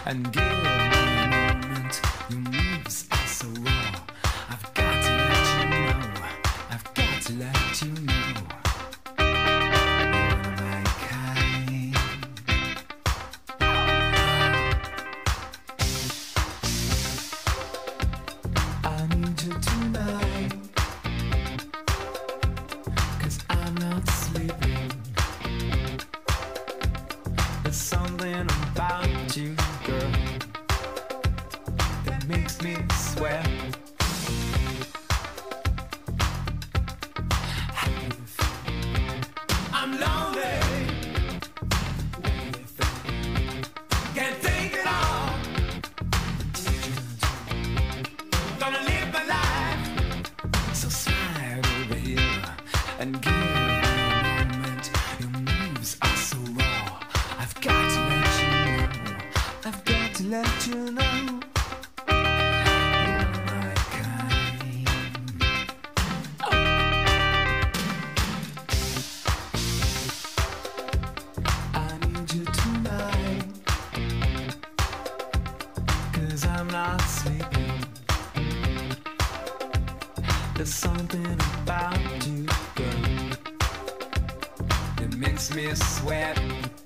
and give me a moment. Your moves are so raw. I've got to let you know. I've got to let you know. You're my kind. I need you tonight, 'cause I'm not sleeping. There's something about you, girl, that makes me sweat. I'm lonely, can't take it all. Gonna live my life, so slide over here and give me a moment. Your moves are so raw. I've got to let you know. I've got to let you know. You're my kind. Oh. I need you tonight, 'cause I'm not sleeping. There's something about you, girl, that makes me sweat.